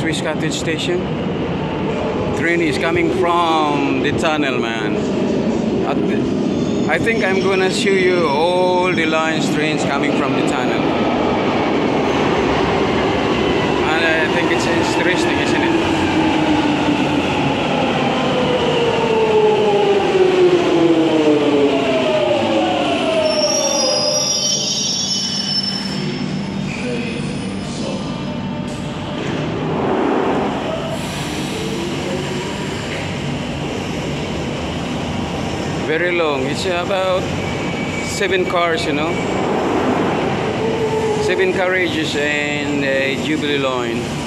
Swiss Cottage Station. Train is coming from the tunnel, man. I think I'm gonna show you all the lines trains coming from the tunnel. And I think it's interesting, isn't it? Very long. It's about 7 cars, you know, 7 carriages and a Jubilee line.